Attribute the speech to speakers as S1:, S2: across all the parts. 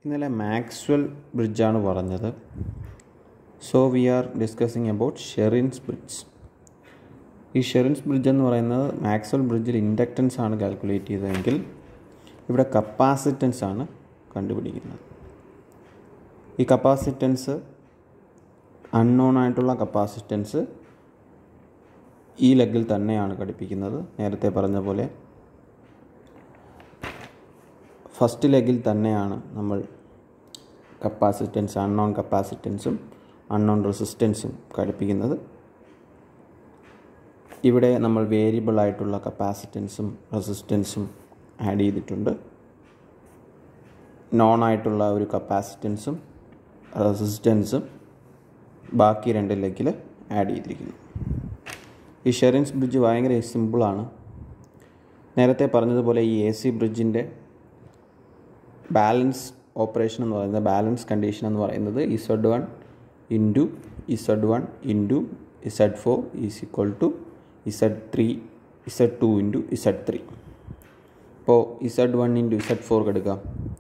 S1: ഇന്നലെ മാക്സ്വെൽ ബ്രിഡ്ജാണ് പറഞ്ഞത്. So we are discussing about Schering's bridge. ഈ ഷെറിൻസ് ബ്രിഡ്ജ് എന്ന് പറയുന്നത് മാക്സ്വെൽ ബ്രിഡ്ജിൽ ഇൻഡക്റ്റൻസ് ആണ് കാൽക്കുലേറ്റ് ചെയ്തതെങ്കിൽ ഇവിടെ കപ്പാസിറ്റൻസ് ആണ് കണ്ടുപിടിക്കുന്നത്. ഈ കപ്പാസിറ്റൻസ് അൺനോൺ ആയിട്ടുള്ള കപ്പാസിറ്റൻസ് ഈ ലെഗിൽ തന്നെയാണ് ഘടിപ്പിക്കുന്നത്. നേരത്തെ പറഞ്ഞ പോലെ ഫസ്റ്റ് ലെഗിൽ തന്നെയാണ് നമ്മൾ കപ്പാസിറ്റൻസ് അൺനോൺ കപ്പാസിറ്റൻസും അൺനോൺ റെസിസ്റ്റൻസും ഘടിപ്പിക്കുന്നത്. ഇവിടെ നമ്മൾ വേരിയബിൾ ആയിട്ടുള്ള കപ്പാസിറ്റൻസും റെസിസ്റ്റൻസും ആഡ് ചെയ്തിട്ടുണ്ട്. നോൺ ആയിട്ടുള്ള ഒരു കപ്പാസിറ്റൻസും റെസിസ്റ്റൻസും ബാക്കി രണ്ട് ലെഗിൽ ആഡ് ചെയ്തിരിക്കുന്നു. ഈ ഷെറിൻസ് ബ്രിഡ്ജ് ഭയങ്കര സിമ്പിളാണ്. നേരത്തെ പറഞ്ഞതുപോലെ ഈ AC ബ്രിഡ്ജിൻ്റെ ബാലൻസ് ഓപ്പറേഷൻ എന്ന് പറയുന്നത്, ബാലൻസ് കണ്ടീഷൻ എന്ന് പറയുന്നത് Z1 into Z1 into Z4 is equal to Z3 Z2 into Z3. ഇപ്പോൾ Z1 ഇൻറ്റു Z4 എടുക്കാം.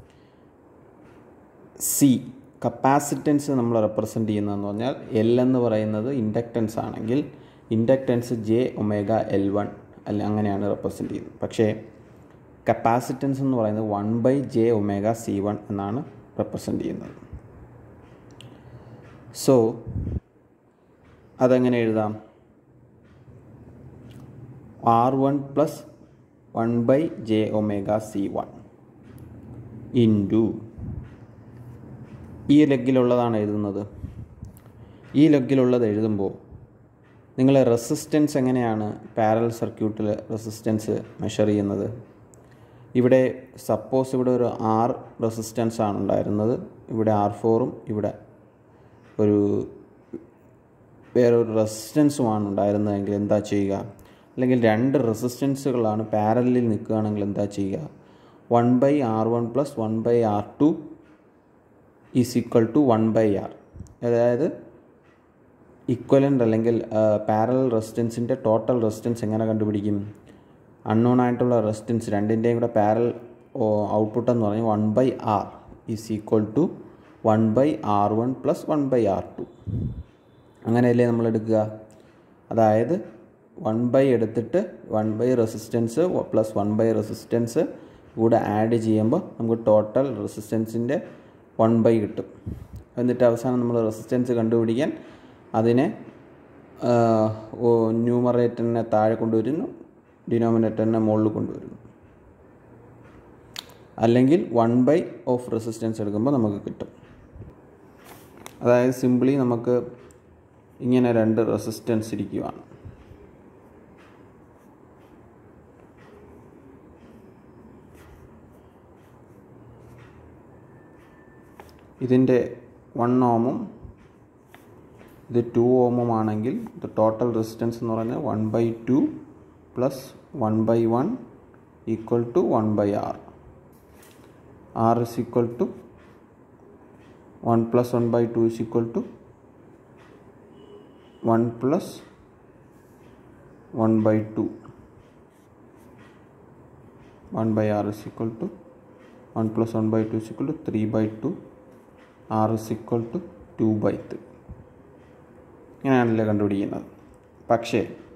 S1: C കപ്പാസിറ്റൻസ് നമ്മൾ റെപ്രസെൻ്റ് ചെയ്യുന്നതെന്ന് പറഞ്ഞാൽ L എന്ന് പറയുന്നത് ഇൻഡക്റ്റൻസ് ആണെങ്കിൽ ഇൻഡക്റ്റൻസ് jωL1 അല്ല അങ്ങനെയാണ് റെപ്രസെൻ്റ് ചെയ്യുന്നത്. പക്ഷേ കപ്പാസിറ്റൻസ് എന്ന് പറയുന്നത് 1/jωC1 എന്നാണ് റെപ്രസെൻ്റ് ചെയ്യുന്നത്. സോ അതെങ്ങനെ എഴുതാം? R1 പ്ലസ് 1/jωC1 ഇൻറ്റു ഈ ലെഗിലുള്ളതാണ് എഴുതുന്നത്. ഈ ലെഗിലുള്ളത് എഴുതുമ്പോൾ നിങ്ങൾ റെസിസ്റ്റൻസ് എങ്ങനെയാണ് പാരലൽ സർക്യൂട്ടിൽ റെസിസ്റ്റൻസ് മെഷർ ചെയ്യുന്നത്? ഇവിടെ സപ്പോസ് ഇവിടെ ഒരു R റെസിസ്റ്റൻസ് ആണ് ഉണ്ടായിരുന്നത്, ഇവിടെ R4ഉം ഇവിടെ ഒരു വേറൊരു റെസിസ്റ്റൻസുമാണ് ഉണ്ടായിരുന്നതെങ്കിൽ എന്താ ചെയ്യുക? അല്ലെങ്കിൽ രണ്ട് റെസിസ്റ്റൻസുകളാണ് പാരലലിൽ നിൽക്കുകയാണെങ്കിൽ എന്താ ചെയ്യുക? 1/R1 plus 1/R2 is equal to 1/R. അതായത് ഇക്വലൻ്റ് അല്ലെങ്കിൽ പാരലൽ റെസിസ്റ്റൻസിൻ്റെ ടോട്ടൽ റെസിസ്റ്റൻസ് എങ്ങനെ കണ്ടുപിടിക്കും? അൺനോൺ ആയിട്ടുള്ള റെസിസ്റ്റൻസ് രണ്ടിൻ്റെയും കൂടെ പാരലൽ ഔട്ട്പുട്ട് എന്ന് പറഞ്ഞാൽ 1/R is equal to 1/R1 plus 1/R2. അങ്ങനെയല്ലേ നമ്മൾ എടുക്കുക? അതായത് 1/ എടുത്തിട്ട് 1/ റെസിസ്റ്റൻസ് പ്ലസ് 1/ റെസിസ്റ്റൻസ് കൂടെ ആഡ് ചെയ്യുമ്പോൾ നമുക്ക് ടോട്ടൽ റെസിസ്റ്റൻസിൻ്റെ 1/ കിട്ടും. എന്നിട്ട് അവസാനം നമ്മൾ റെസിസ്റ്റൻസ് കണ്ടുപിടിക്കാൻ അതിനെ ന്യൂമറേറ്ററിനെ താഴെ കൊണ്ടുവരുന്നു, ഡിനോമിനേറ്ററിനെ മുകളിൽ കൊണ്ടുവരുന്നു. അല്ലെങ്കിൽ 1/ ഓഫ് റെസിസ്റ്റൻസ് എടുക്കുമ്പോൾ നമുക്ക് കിട്ടും. അതായത് സിംപിളി നമുക്ക് ഇങ്ങനെ രണ്ട് റെസിസ്റ്റൻസ് ഇരിക്കുകയാണ്. ഇതിൻ്റെ 1 ഓമും ഇത് 2 ഓമും ആണെങ്കിൽ ഇത് ടോട്ടൽ റെസിസ്റ്റൻസ് എന്ന് പറയുന്നത് 1/2 plus 1/1 equal to 1/R. R is equal to 1 plus 1/2 is equal to 1 plus 1/2. 1/R is equal to 1 plus 1/2 is equal to 3/2. R is equal to 2/3. ഇങ്ങനെയാണല്ലേ കണ്ടുപിടിക്കുന്നത്. പക്ഷേ